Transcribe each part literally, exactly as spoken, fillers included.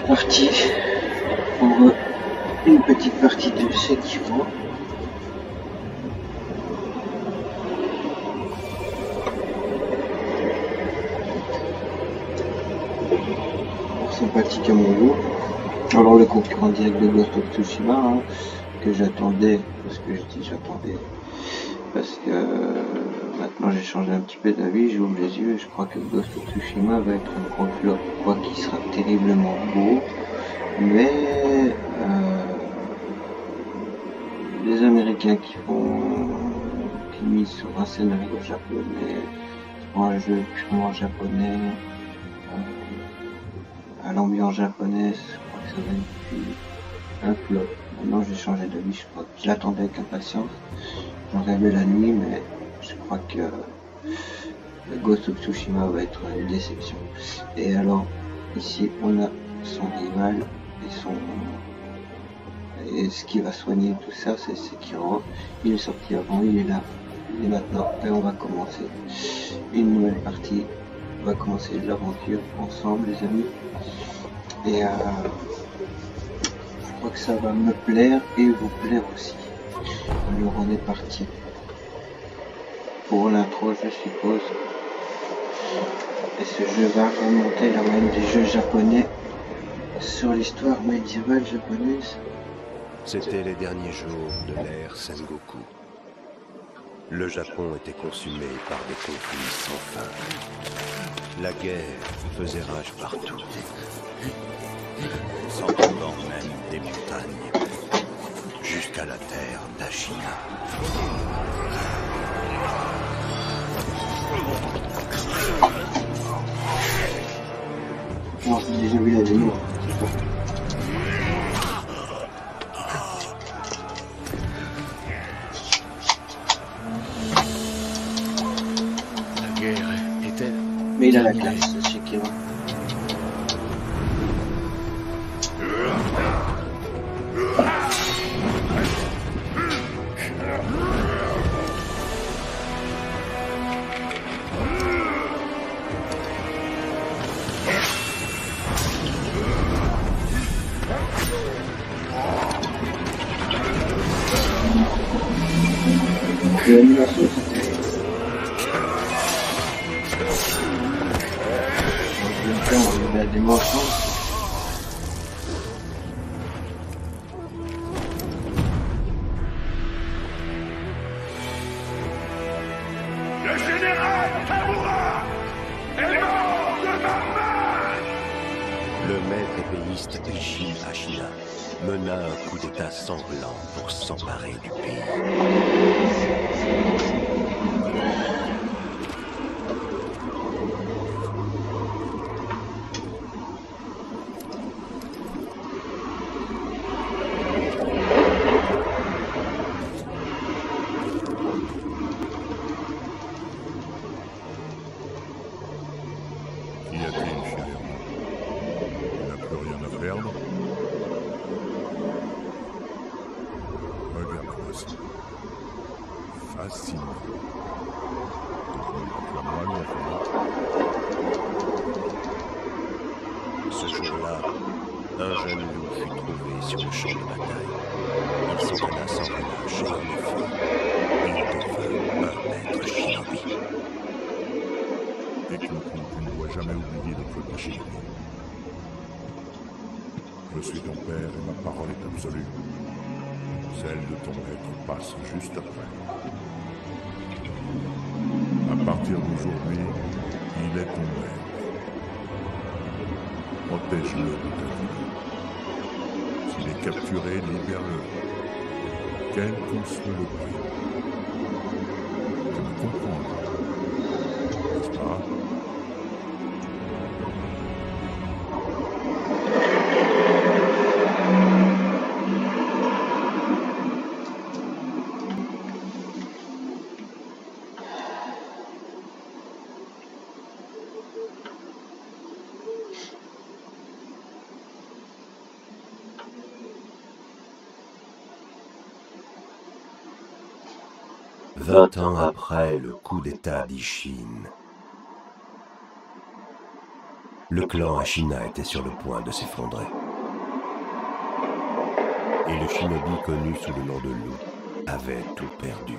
parti pour une petite partie de Sekiro. Sympathique à mon goût. Alors le concurrent direct de Ghost of Tsushima, hein, que j'attendais, parce que je dis j'attendais, parce que euh, maintenant j'ai changé un petit peu d'avis, j'ouvre les yeux et je crois que Ghost of Tsushima va être un gros flop, quoi qu'il sera terriblement beau, mais euh, les Américains qui font, qui misent sur un scénario japonais, sur un jeu purement japonais, euh, à l'ambiance japonaise, je crois que ça va être un flop. Maintenant j'ai changé d'avis, je crois que je l'attendais avec impatience. J'en rêvais la nuit, mais je crois que Ghost of Tsushima va être une déception. Et alors, ici on a son rival et son et ce qui va soigner tout ça, c'est Sekiro. Il est sorti avant, il est là, il est maintenant, et on va commencer une nouvelle partie. On va commencer l'aventure ensemble, les amis. Et euh, je crois que ça va me plaire et vous plaire aussi. Alors on est parti pour l'intro, je suppose. Et ce jeu va remonter la moyenne des jeux japonais sur l'histoire médiévale japonaise. C'était les derniers jours de l'ère Sengoku. Le Japon était consumé par des conflits sans fin. La guerre faisait rage partout, s'entendant même des montagnes, jusqu'à la terre d'Ashina. Non, j'ai déjà vu la démo. La guerre était... Mais il a la classe, ce Sekiro. L'animation, c'était... On va la démo ensemble. Le général Tamura est mort de ma main. Le maître épéiste Isshin Ashina mena un coup d'état sanglant pour s'emparer du pays. Qu'y a-t-il, cher héros? Il n'a plus rien à perdre. Regarde-moi ça. Fascinant. La moelle, Ce jour-là, un jeune loup fut trouvé sur le champ de bataille. Il s'entraîna sans relâche et en effet, il devint un maître shinobi. techniquement, tu ne dois jamais oublier de protéger. Je suis ton père et ma parole est absolue. Celle de ton maître passe juste après. À partir d'aujourd'hui, il est ton maître. Protège-le de ta vie. S'il est capturé, libère-le. Quel qu'en soit le prix. Tu me comprends, n'est-ce pas? Vingt ans après le coup d'état d'Ishin, Le clan Ashina était sur le point de s'effondrer. Et le shinobi connu sous le nom de Loup avait tout perdu.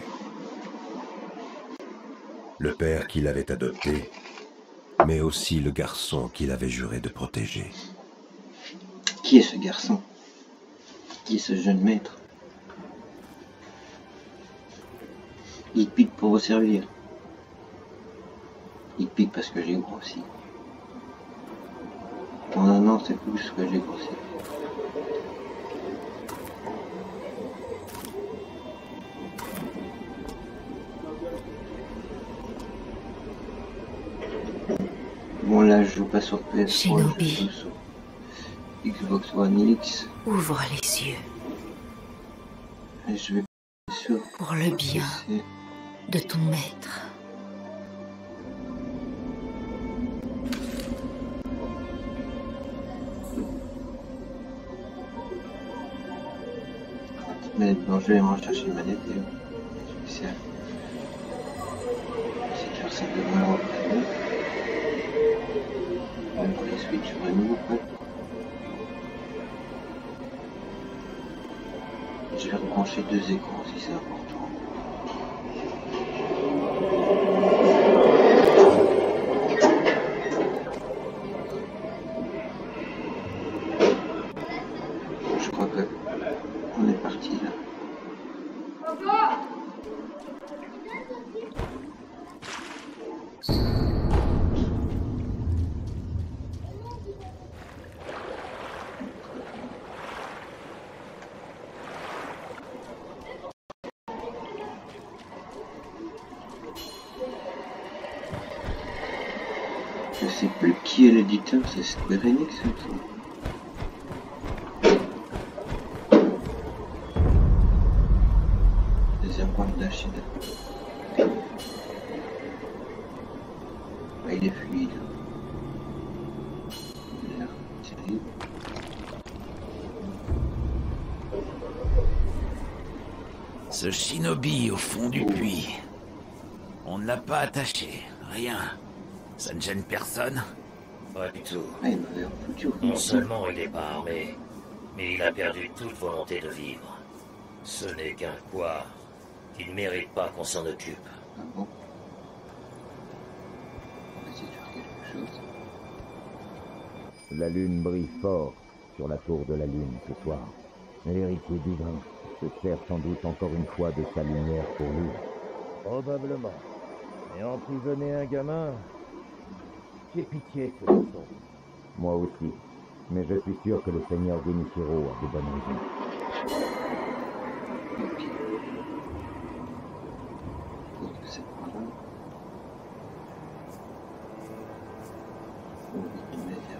Le père qu'il avait adopté, mais aussi le garçon qu'il avait juré de protéger. Qui est ce garçon? Qui est ce jeune maître? Il pique pour vous servir. Il pique parce que j'ai grossi. En un an, c'est plus que j'ai grossi. Bon, là, je joue pas sur P S trois, Shinobi. je joue sur Xbox One X. Ouvre les yeux Et je vais sur pour le bien P C. de ton maître. Mais bon, je vais aller m'en chercher une manette et spéciale. C'est faire ça de moi après. Même pour les Switch, sur un nouveau code. Je vais rebrancher deux écrans si c'est important. Je crois que on est parti là. Je sais plus qui est l'éditeur, c'est Square Enix, il me semble. Deuxième bande d'Ashina. Ah, il est fluide. Il a l'air terrible. Ce shinobi au fond du puits. On ne l'a pas attaché, rien. Ça ne gêne personne? Pas du tout. Ah, il m'avait foutu au fond Non du seulement il n'est pas armé, mais il a perdu toute volonté de vivre. Ce n'est qu'un quoi qui ne mérite pas qu'on s'en occupe. Ah bon? On va essayer de faire quelque chose. La lune brille fort sur la tour de la lune ce soir. L'héritier divin se sert sans doute encore une fois de sa lumière pour lui. Probablement. Et emprisonner un gamin, j'ai pitié ce garçon. Moi aussi. Mais je suis sûr que le seigneur Genichiro a de bonnes raisons. Ok. Je pense que c'est par là. Faut vite immédiat.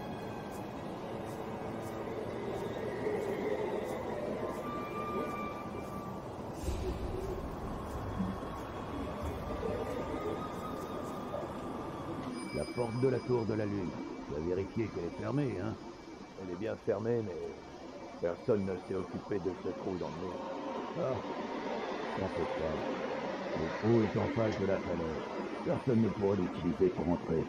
La porte de la tour de la lune. Tu as vérifié qu'elle est fermée, hein? Elle est bien fermée, mais personne ne s'est occupé de ce trou dans le mur. Ah, t'en fais pas. Le trou est en face de la falaise. Personne ne pourra l'utiliser pour entrer.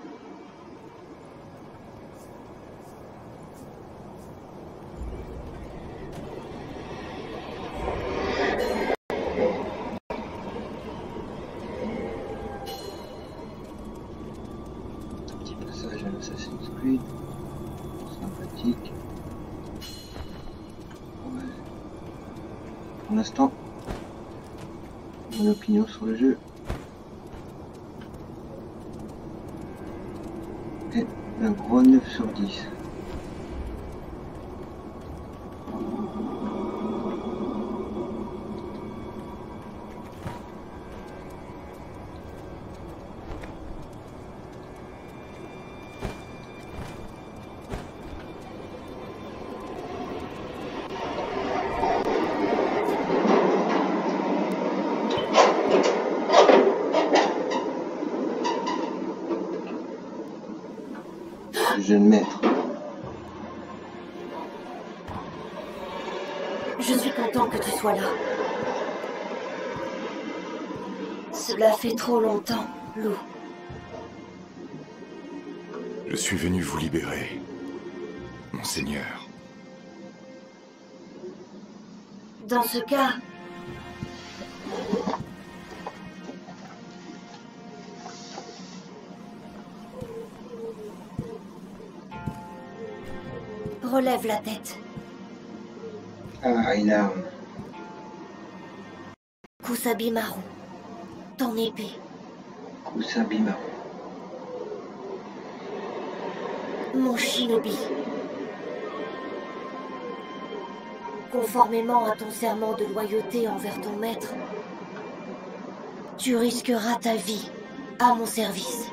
Petit passage à l'Assassin's Creed. Sympathique. Ouais. Pour l'instant, mon opinion sur le jeu est un gros neuf sur dix. Jeune maître. Je suis content que tu sois là. Cela fait trop longtemps, Lou. Je suis venu vous libérer, Monseigneur. Dans ce cas... relève la tête. Ah, une arme. Kusabimaru. Ton épée. Kusabimaru. Mon shinobi. Conformément à ton serment de loyauté envers ton maître, tu risqueras ta vie à mon service.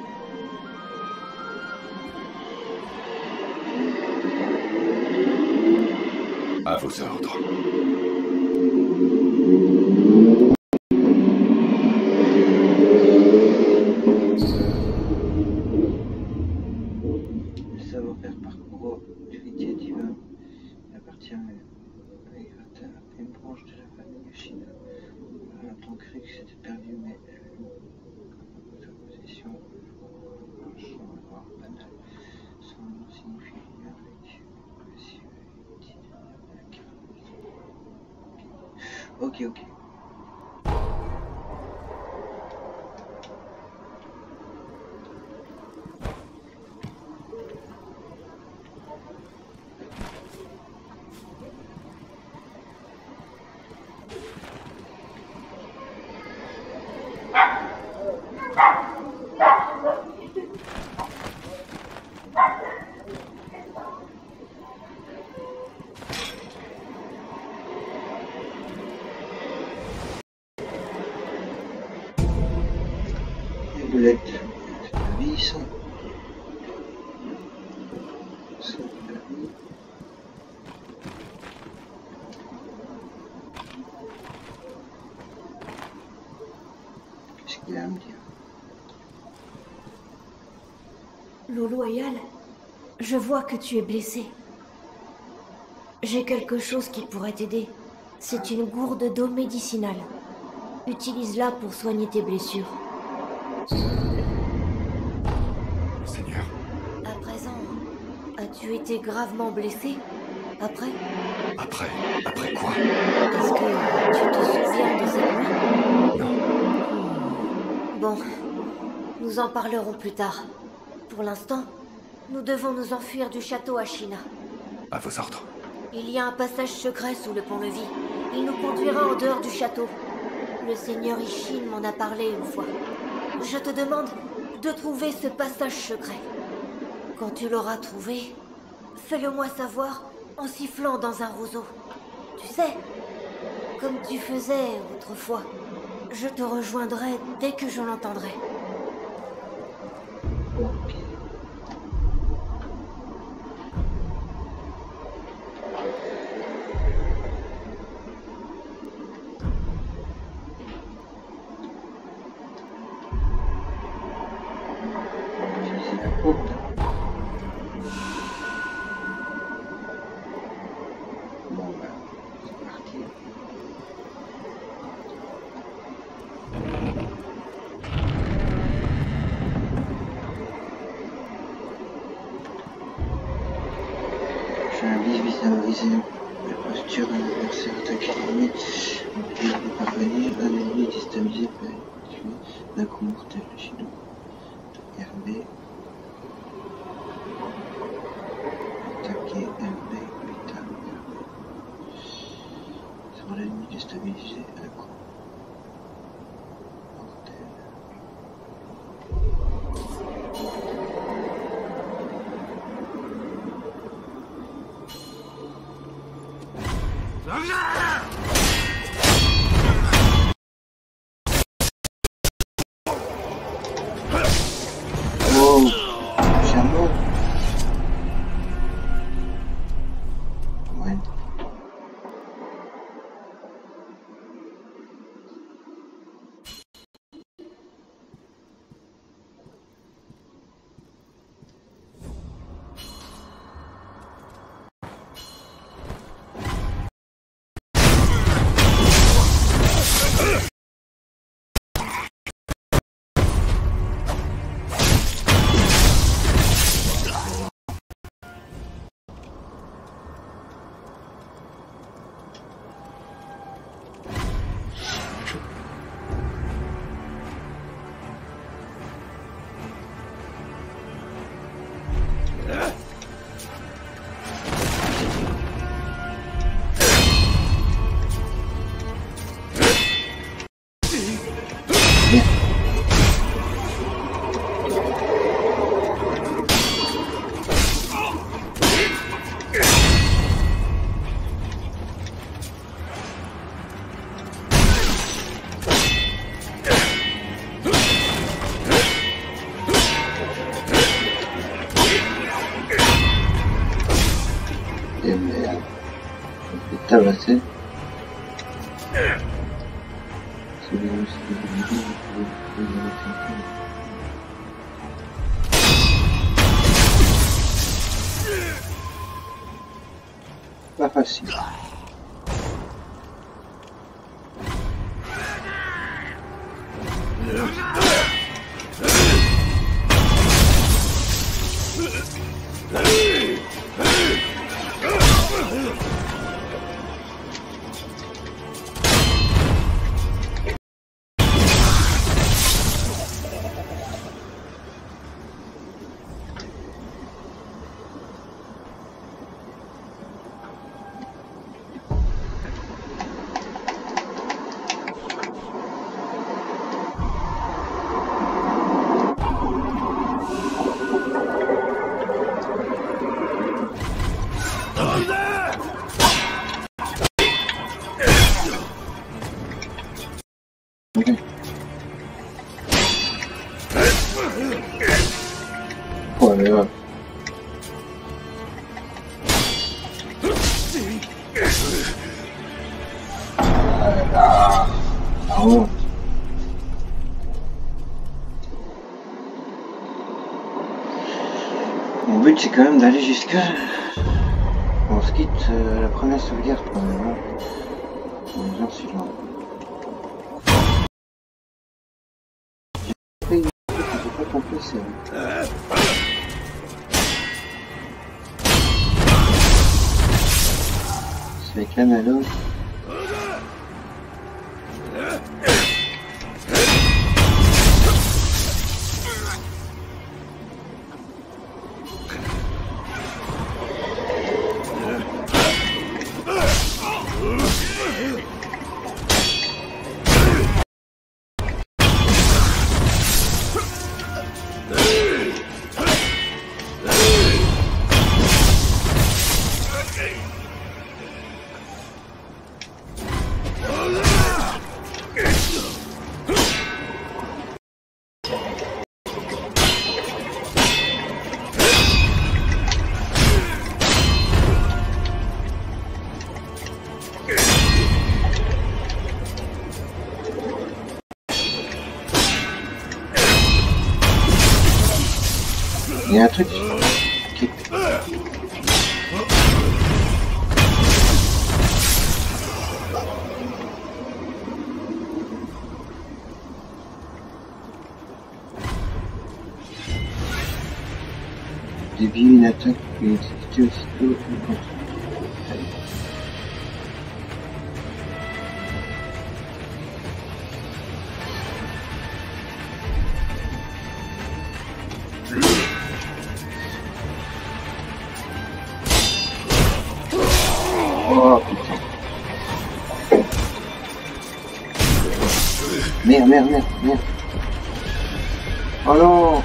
À vos ordres. Le savoir-faire parcourt l'héritier divin appartient à Hirata, une branche de la famille Ashina. On a longtemps cru que c'était perdu, mais sa possession, un champ noir banal. Son nom signifie lumière avec précieux et itinéraire de la carte. Ok, ok. Boulettes, c'est la vie, ça. C'est la vie. Qu'est-ce qu'il a à me dire? Lolo Ayal, je vois que tu es blessé. J'ai quelque chose qui pourrait t'aider. C'est une gourde d'eau médicinale. Utilise-la pour soigner tes blessures. Seigneur. À présent, as-tu été gravement blessé? Après? Après Après quoi? Est-ce que tu te souviens de cette nuit? Non. Bon, nous en parlerons plus tard. Pour l'instant, nous devons nous enfuir du château Ashina. À vos ordres. Il y a un passage secret sous le pont-levis. Il nous conduira en dehors du château. Le seigneur Ishin m'en a parlé une fois. Je te demande de trouver ce passage secret. Quand tu l'auras trouvé, fais-le-moi savoir en sifflant dans un roseau. Tu sais, comme tu faisais autrefois. Je te rejoindrai dès que je l'entendrai. Ok. Utiliser la courbe. Bon bah, c'est parti. Je vise visualiser la posture d'un adversaire attaqué l'ennemi. Il peut parvenir un ennemi déstabilisé peut être tué d'un coup mortel. Shino. R B. Attaquer R B. Beta. R B. Sur l'ennemi déstabilisé un coup mortel. Oh, chameau. Ouais. Et merde. Je vais tabasser. C'est bien aussi. Pas facile. Oh là là. Ah, oh. Mon but c'est quand même d'aller jusqu'à... On se quitte euh, la première sauvegarde quand même. Hein. J'en suis loin. J'ai pas compris ça. C'est avec la malo. Il y a un truc qui... Dévier une attaque et exécuter aussitôt le contrôle. Oh putain. Merde, merde, merde, merde. Oh non.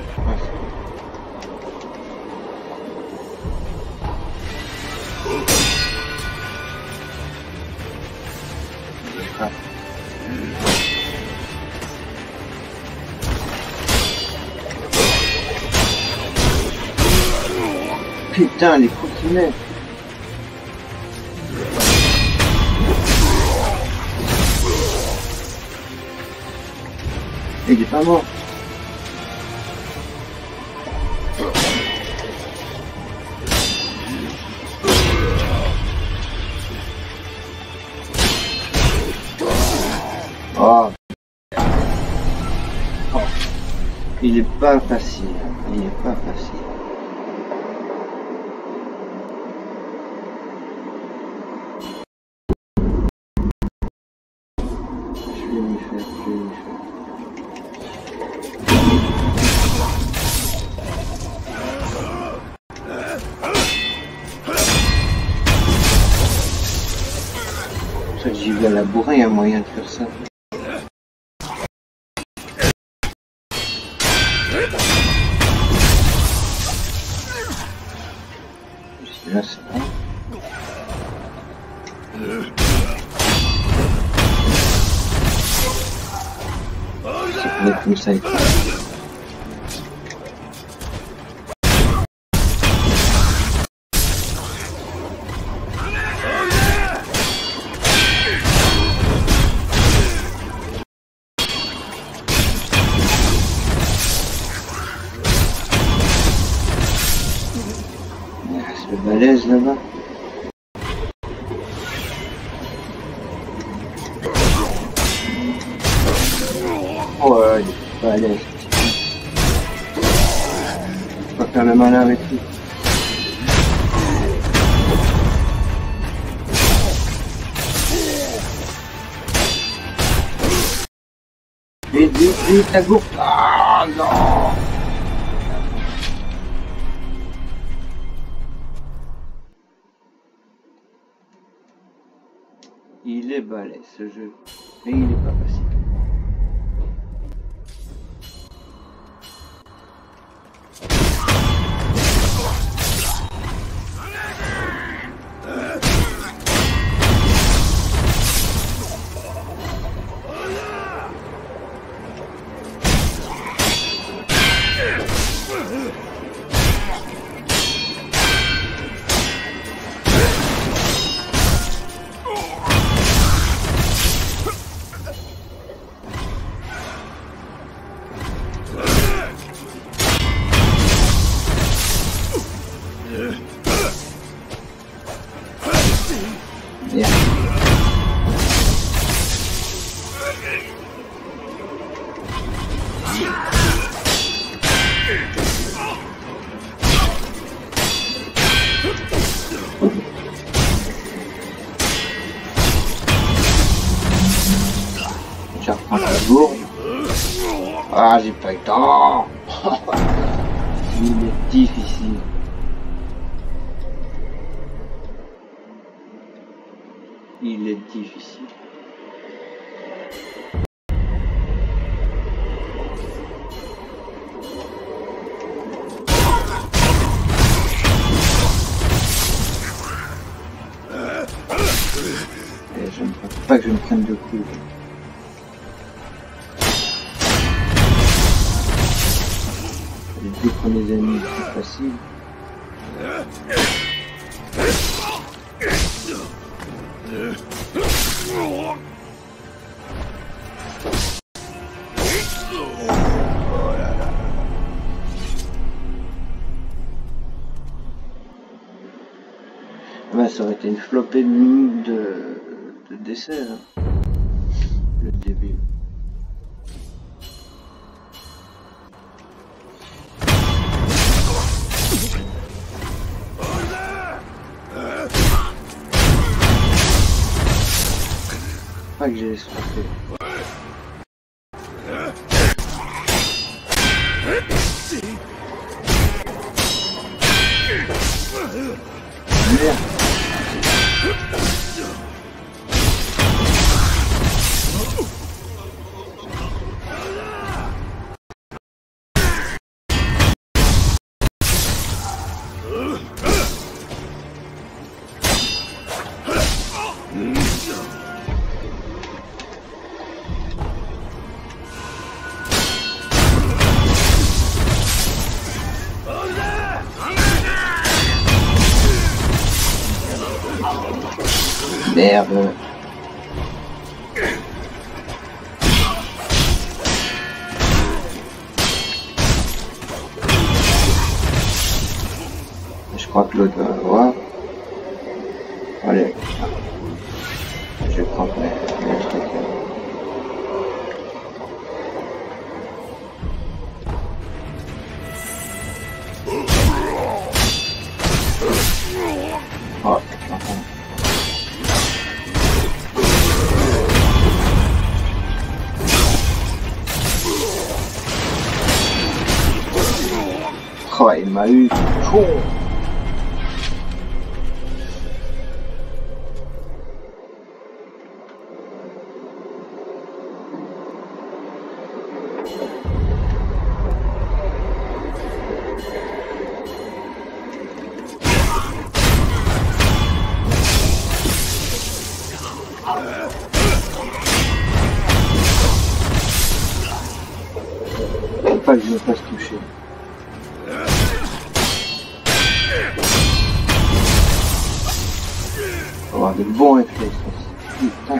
Ah. Putain, les coups qu'il met. Il est pas mort. Oh. Oh. Il est pas facile. Il est pas facile. Je vais lui faire, je vais lui faire. J'y vais à la bourrin, il y a moyen de faire ça. Là, c'est bon. C'est pour être comme ça. base là-bas. Oh ouais, il est pas à l'aise. On va faire le malin avec lui. Vite, vite, vite, la gourde. Ah non. Il est balèze ce jeu, mais il n'est pas facile. Je reprends la gourde. Ah, j'ai pas eu le temps. Il est difficile. Il est difficile. Et je ne pense pas que je me prenne de coups. Les deux premiers ennemis sont faciles. Ouais, ça aurait été une flopée de, de, de dessert, hein. Le début. Pas que j'ai escroqué. Merde. Merde. Je crois que l'autre va voir. Allez. Je prends mes, mes trucs. Oh, oh, il m'a eu. Oh. Faut pas que je me fasse toucher. Faut avoir de bons réflexes. Putain.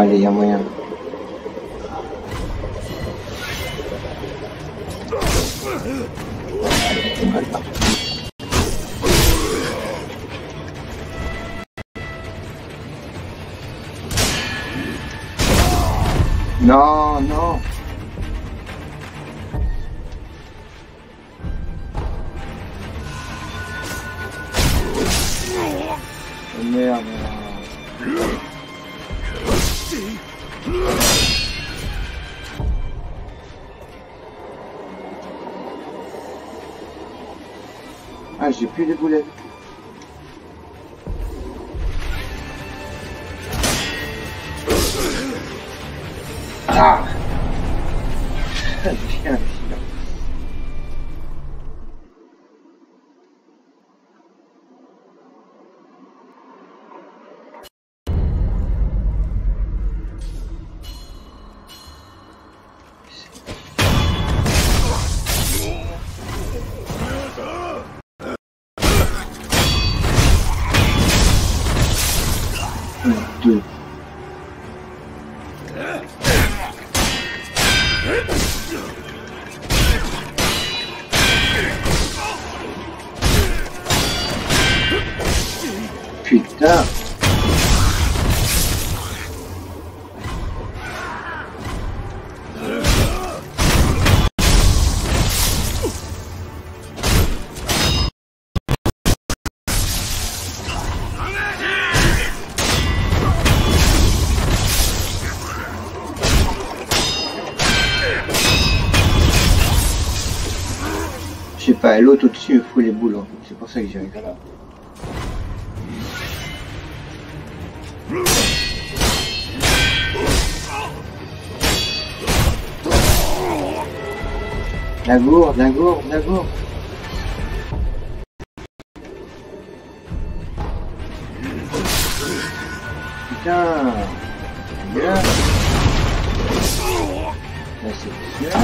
allez, il y a moyen. Non, non. Oh, merde. Ah, j'ai plus les boulettes. Ah. Bien, deux. Putain. Je sais pas, l'autre au-dessus il faut les boules en fait, c'est pour ça que j'y arrive là. La gourde, la gourde, la gourde. Putain. Bien. Là c'est bien.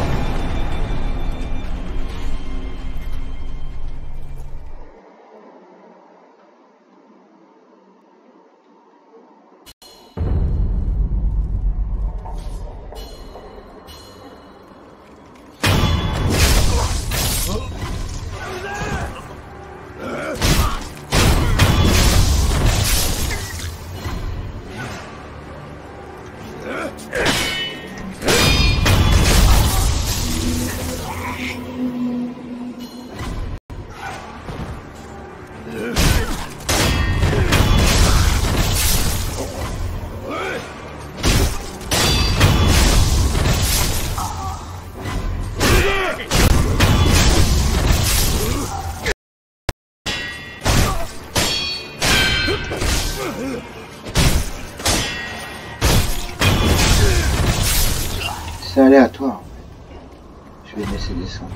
C'est aléatoire. Je vais laisser descendre.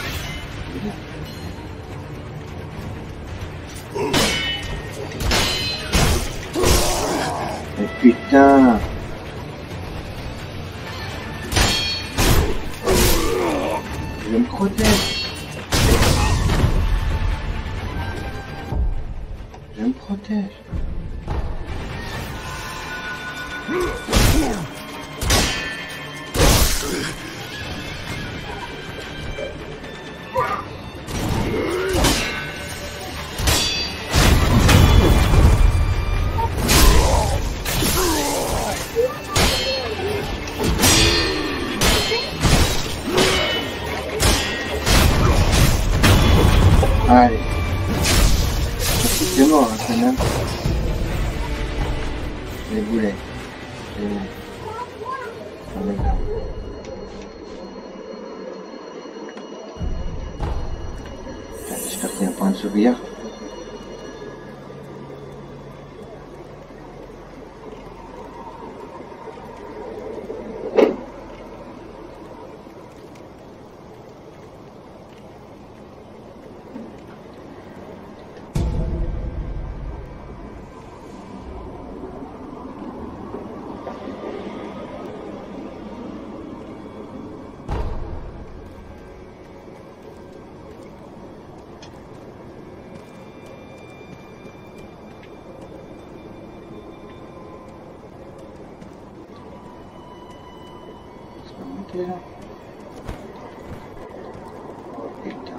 Mais putain. Je me protège. Je me protège. Allez. C'est mort, hein, quand même. Les boulets. Les boulets. On est là. J'espère qu'il n'y a pas un sauvegarde. monter là? Oh putain.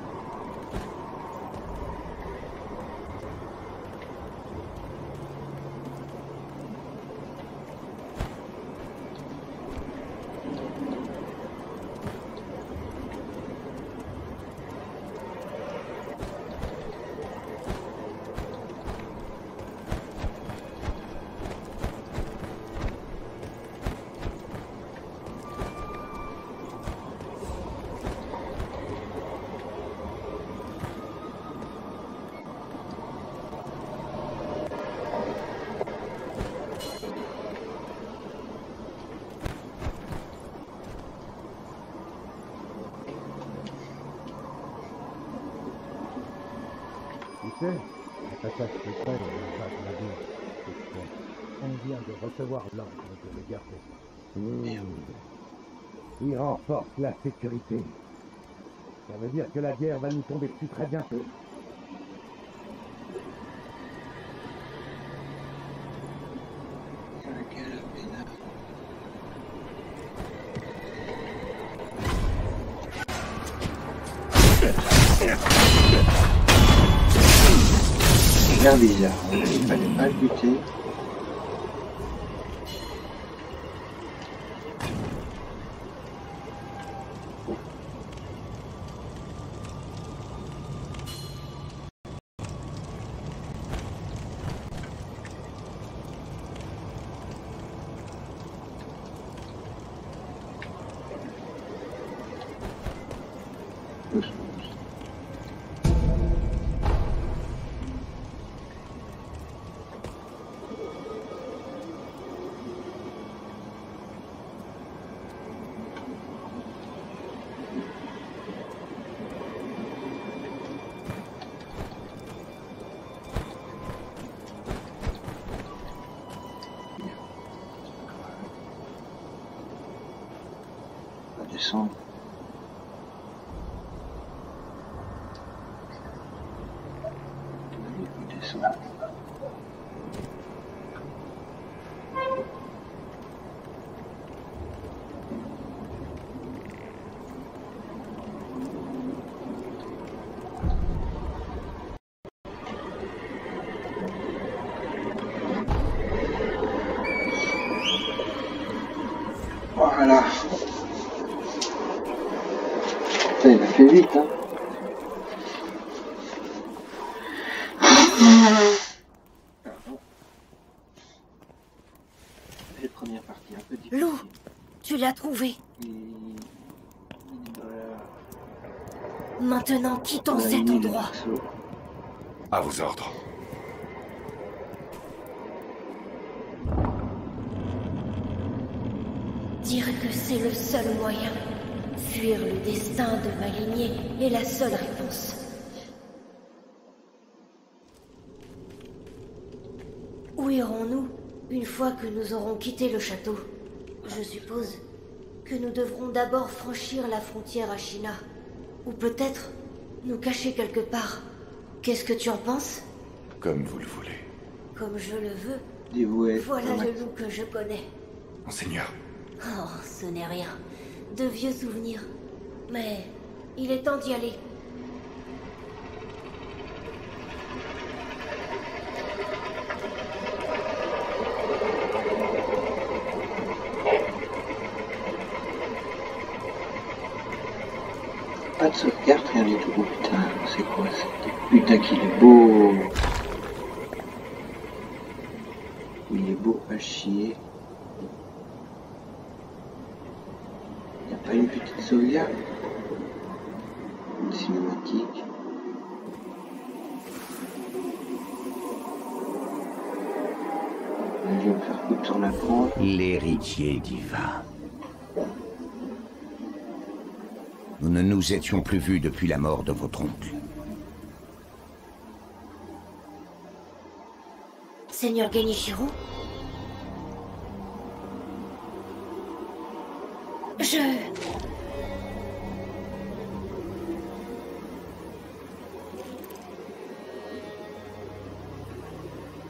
Tu sais, le passage secret de la base navire, c'est quoi? On vient de recevoir l'ordre de le garder. Mmh. Il renforce la sécurité. Ça veut dire que la guerre va nous tomber dessus très bientôt. C'est l'air bizarre, il fallait pas le buter. Descendre. Descendre. Voilà. Ça, il a fait vite, hein. Les premières parties un peu difficiles. Lou, tu l'as trouvé. Il... il est dans la... Maintenant, quittons dans la cet ligne du endroit. morceau. À vos ordres. Dire que c'est le seul moyen. Fuir le destin de ma lignée est la seule réponse. Où irons-nous une fois que nous aurons quitté le château? Je suppose que nous devrons d'abord franchir la frontière à China. Ou peut-être nous cacher quelque part. Qu'est-ce que tu en penses? Comme vous le voulez. Comme je le veux. Dévoué. Voilà le loup que je connais. Monseigneur. Oh, ce n'est rien. De vieux souvenirs. Mais il est temps d'y aller. Pas de sauvegarde, rien du tout. Oh, putain, c'est quoi ça? Putain qu'il est beau. Il est beau à chier. Y a pas une petite sauvegarde? Une cinématique. Je vais me faire foutre sur la croix. L'héritier divin. Nous ne nous étions plus vus depuis la mort de votre oncle. Seigneur Genichiro? Je...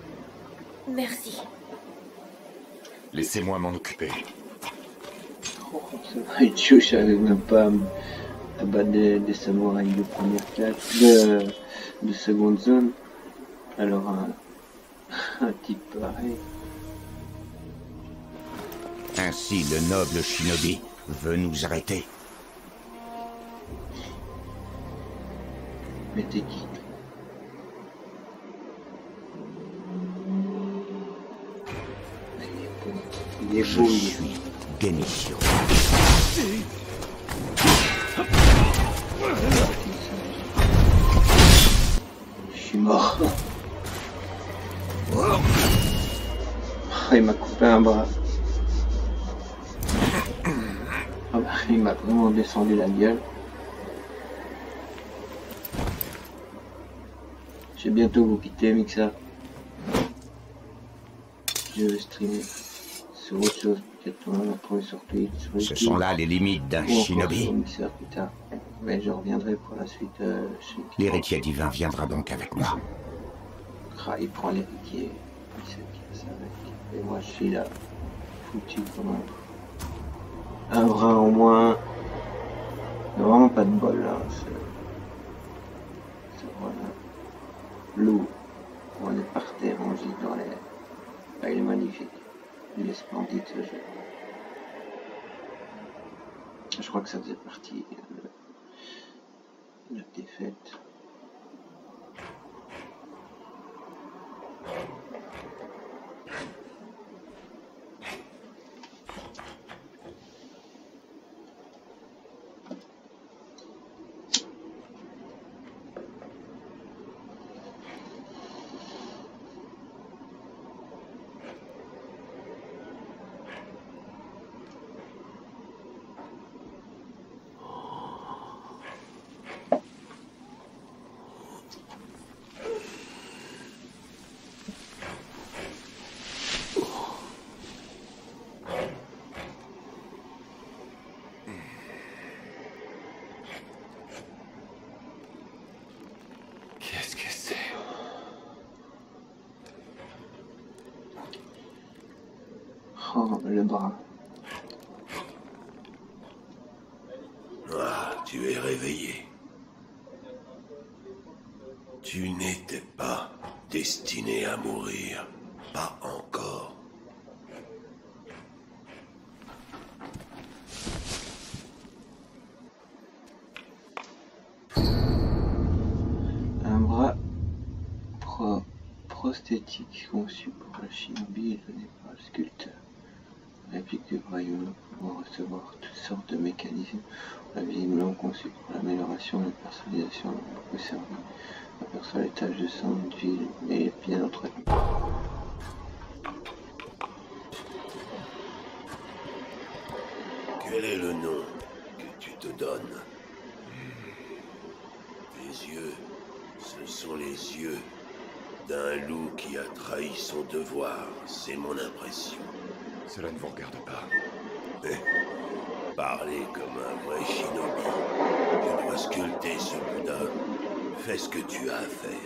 Merci. Laissez-moi m'en occuper. Je savais même pas à battre des, des samouraïs de première classe, de, de seconde zone. Alors un, un type pareil. Ainsi le noble shinobi veut nous arrêter. Mais t'es qui? Il est Je beau, suis Genichiro. Je suis mort. Il m'a coupé un bras. Il m'a vraiment descendu la gueule. Je vais bientôt vous quitter, Mixa. Je vais streamer sur autre chose, peut-être on va trouver sur Twitch. Sur Ce sont là les limites d'un shinobi. Mixer plus tard. Mais je reviendrai pour la suite. Euh, chez... L'héritier divin viendra donc avec moi. Ah, il prend l'héritier. Il sait qu'il va avec. Et moi je suis là, foutu comme un, un bras en moins. Il n'y a vraiment pas de bol là. C'est voilà. Loup. On est par terre, on gît dans l'air. Ah, il est magnifique. Il est splendide ce jeu. Je crois que ça faisait partie de la défaite. Oh, le bras. Ah, tu es réveillé. Tu n'étais pas destiné à mourir. Pas encore. Un bras pro prosthétique conçu pour le shinobi et donné par le sculpteur. Réplique royaume pour recevoir toutes sortes de mécanismes. On l'a visiblement conçu pour l'amélioration et la personnalisation de beaucoup servi. On aperçoit les taches de sang de ville et bien entretenu. Quel est le nom que tu te donnes? Tes yeux, ce sont les yeux d'un loup qui a trahi son devoir, c'est mon impression. Cela ne vous regarde pas. Mais, parlez comme un vrai shinobi. Je dois sculpter ce Bouddha. Fais ce que tu as à faire.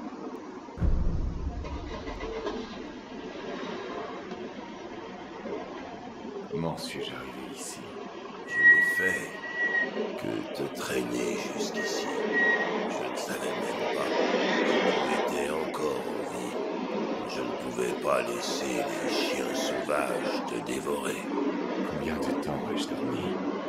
Comment suis-je arrivé ici? Je n'ai fait que te traîner jusqu'ici. Je ne savais même pas que tu étais encore en vie. Je ne pouvais pas laisser les chiens sauvages te dévorer. Combien de temps ai-je dormi?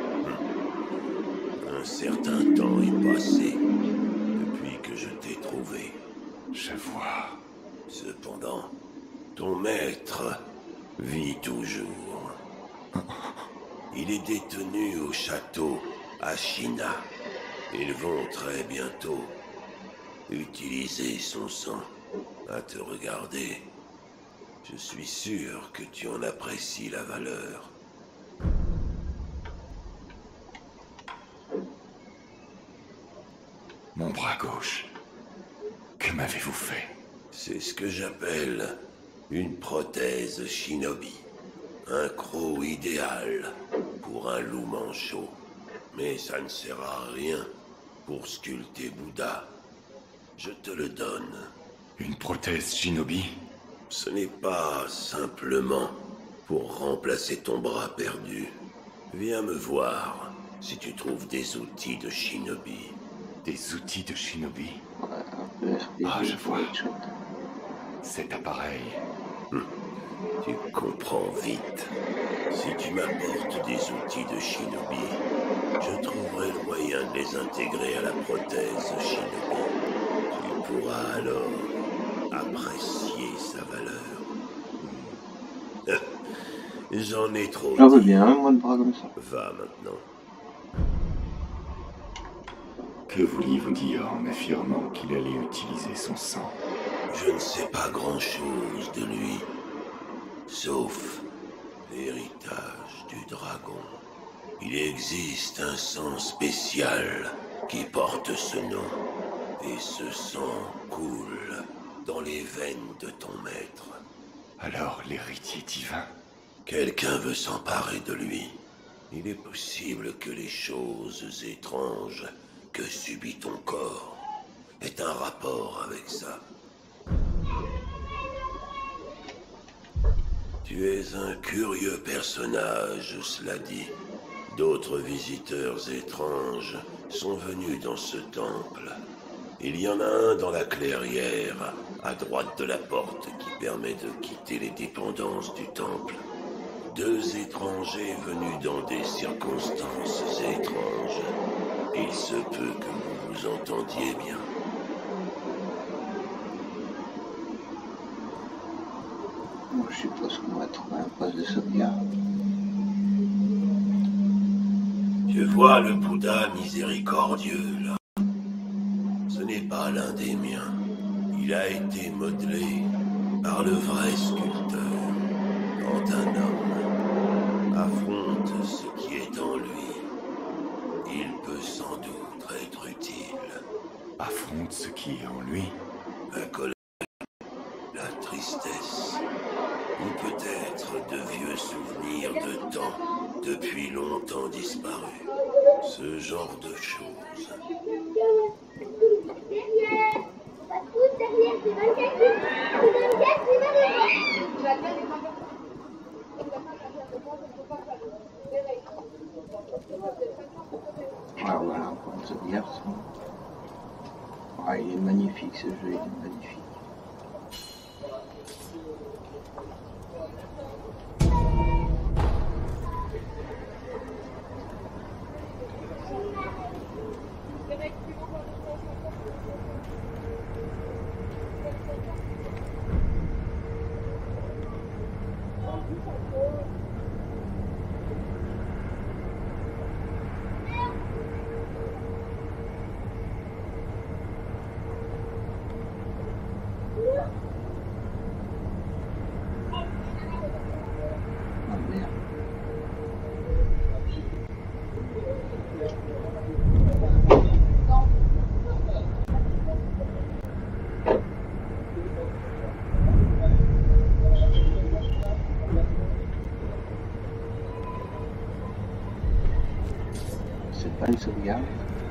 Un certain temps est passé depuis que je t'ai trouvé. Je vois. Cependant, ton maître vit toujours. Il est détenu au château Ashina. Ils vont très bientôt utiliser son sang. À te regarder, je suis sûr que tu en apprécies la valeur. Mon bras gauche. Que m'avez-vous fait? C'est ce que j'appelle une prothèse shinobi. Un croc idéal pour un loup manchot. Mais ça ne sert à rien pour sculpter Bouddha. Je te le donne. Une prothèse shinobi? Ce n'est pas simplement pour remplacer ton bras perdu. Viens me voir si tu trouves des outils de shinobi. Des outils de shinobi? Ouais, un peu R P G. Ah, je vois. Headshot. Cet appareil. Hum, Tu comprends vite. Si tu m'apportes des outils de shinobi, je trouverai le moyen de les intégrer à la prothèse shinobi. Tu pourras alors apprécier sa valeur. Euh, J'en ai trop. J'en veux dit. bien, un mois de bras comme ça. Va maintenant. Que vouliez-vous dire en affirmant qu'il allait utiliser son sang? Je ne sais pas grand-chose de lui, sauf l'héritage du dragon. Il existe un sang spécial qui porte ce nom, et ce sang coule dans les veines de ton maître. Alors l'héritier divin? Quelqu'un veut s'emparer de lui. Il est possible que les choses étranges que subit ton corps aient un rapport avec ça. Tu es un curieux personnage, cela dit. D'autres visiteurs étranges sont venus dans ce temple. Il y en a un dans la clairière, à droite de la porte qui permet de quitter les dépendances du temple. Deux étrangers venus dans des circonstances étranges. Il se peut que vous vous entendiez bien. Bon, je suppose qu'on va trouver un poste de sauvegarde. Tu vois le Bouddha miséricordieux, là? Ce n'est pas l'un des miens. Il a été modelé par le vrai sculpteur. Quand un homme affronte ce qui est en lui, il peut sans doute être utile. Affronte ce qui est en lui? La colère, la tristesse, ou peut-être de vieux souvenirs de temps depuis longtemps disparus. Ce genre de choses. Ah voilà, encore une sauvegarde. Ah, il est magnifique ce jeu, il est magnifique. Pas une sauvegarde.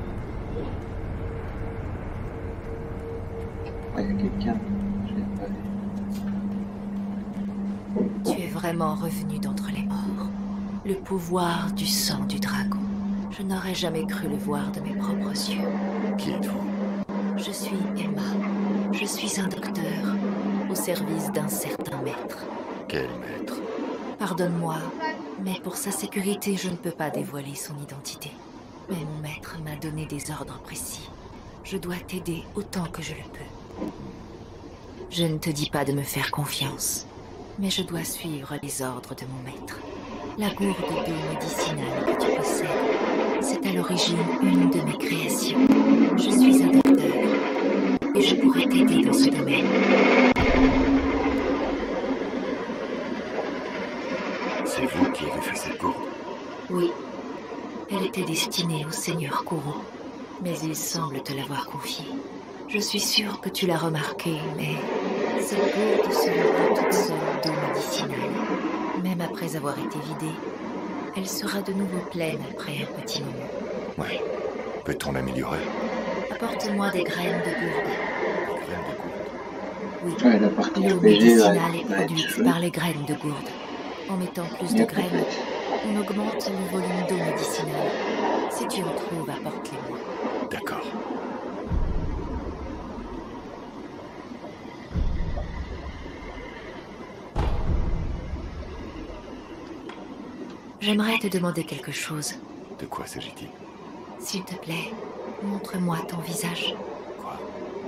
Ah, il y a quelqu'un. Je l'ai pas vu. Tu es vraiment revenu d'entre les morts. Le pouvoir du sang du dragon. Je n'aurais jamais cru le voir de mes propres yeux. Qui êtes-vous? Je suis Emma. Je suis un docteur au service d'un certain maître. Quel maître? Pardonne-moi, mais pour sa sécurité, je ne peux pas dévoiler son identité. Mais mon maître m'a donné des ordres précis. Je dois t'aider autant que je le peux. Je ne te dis pas de me faire confiance, mais je dois suivre les ordres de mon maître. La gourde d'eau médicinale que tu possèdes, c'est à l'origine une de mes créations. Je suis un docteur, et je pourrais t'aider dans ce domaine. C'est vous qui avez fait cette gourde? Oui. Elle était destinée au seigneur Kuro, mais il semble te l'avoir confiée. Je suis sûre que tu l'as remarqué, mais cette gourde se remplit toute seule d'eau médicinale. Même après avoir été vidée, elle sera de nouveau pleine après un petit moment. Oui. Peut-on l'améliorer? Apporte-moi des graines de gourde. Des graines de gourde? Oui. Ouais, la partie L'eau R P G, médicinale ouais, est ouais, produite ouais. par les graines de gourde. En mettant plus de graines, On augmente le volume d'eau médicinale. Si tu en trouves, apporte-les-moi. D'accord. J'aimerais te demander quelque chose. De quoi s'agit-il? S'il te plaît, montre-moi ton visage. Quoi?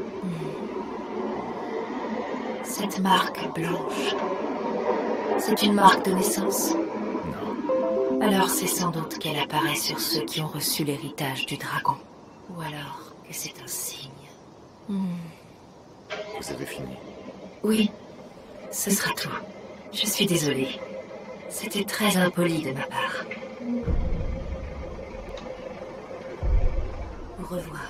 Cette marque blanche, c'est une marque de naissance? Non. Alors c'est sans doute qu'elle apparaît sur ceux qui ont reçu l'héritage du dragon. Ou alors que c'est un signe. Hmm. Vous avez fini? Oui, ce sera tout. Je suis désolée. C'était très impoli de ma part. Au revoir.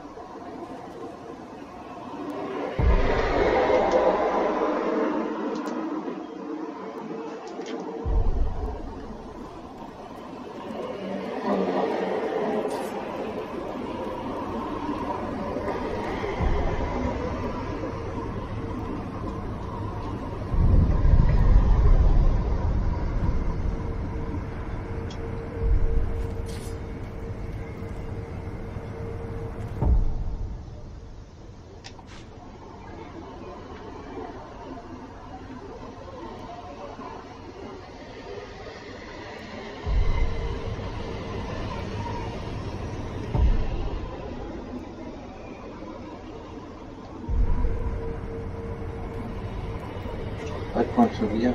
Pas de point de sauvegarde.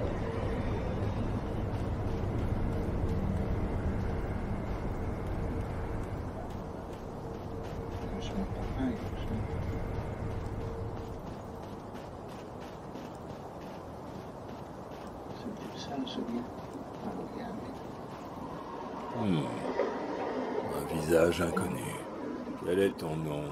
Je me prends pas avec ça. C'est ça le sauvegarde. Ah, regardez. Hmm. Un visage inconnu. Quel est ton nom?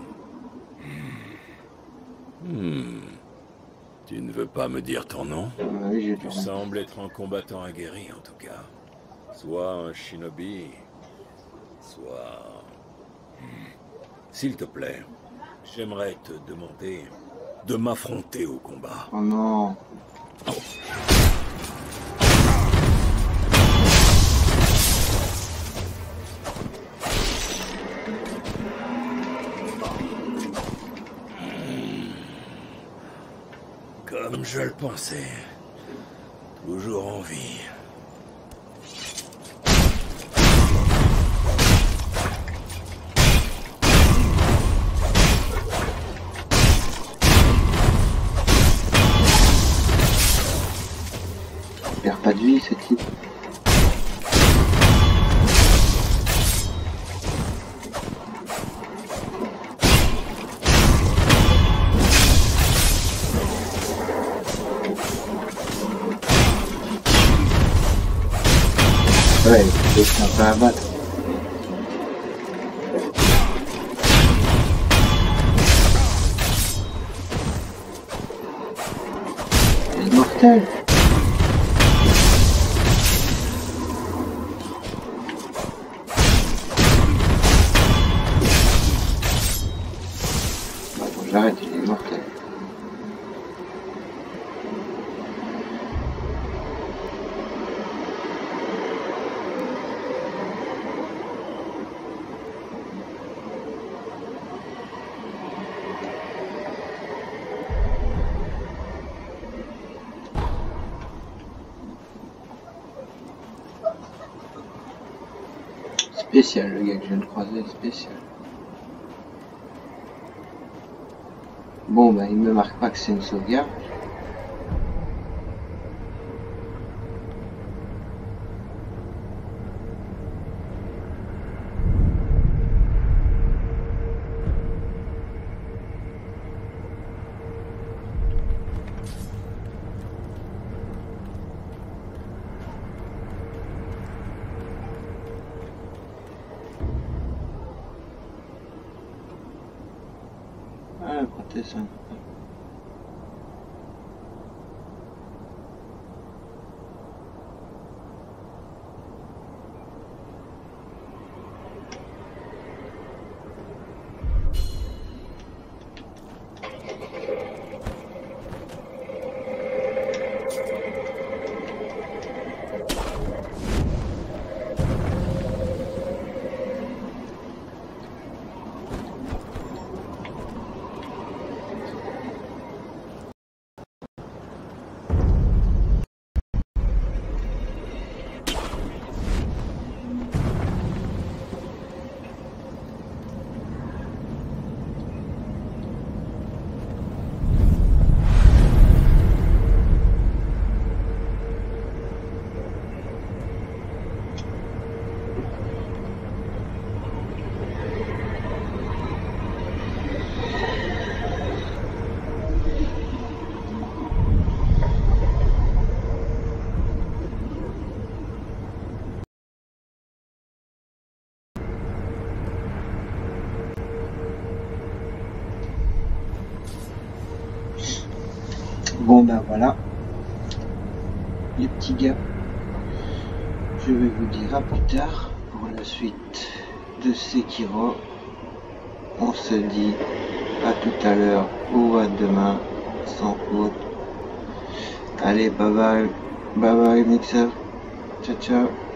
Hmm. Tu ne veux pas me dire ton nom? Ah, oui, j'ai Tu tout sembles être un combattant aguerri en tout cas. Soit un shinobi, soit... Hmm. S'il te plaît, j'aimerais te demander de m'affronter au combat. Oh non. Comme je le pensais. Toujours en vie. Il perd pas de vie, ce type. Ouais, c'est un peu à battre. Il est mortel. Bah, bon, j'arrête, il est mortel. Spécial, le gars que je viens de croiser, spécial. Bon, bah, il me marque pas que c'est une sauvegarde. Ah, comptez ça. Bon ben voilà, les petits gars, je vais vous dire à plus tard pour la suite de Sekiro. On se dit à tout à l'heure ou à demain sans faute. Allez, bye bye, bye bye Mixer, ciao ciao.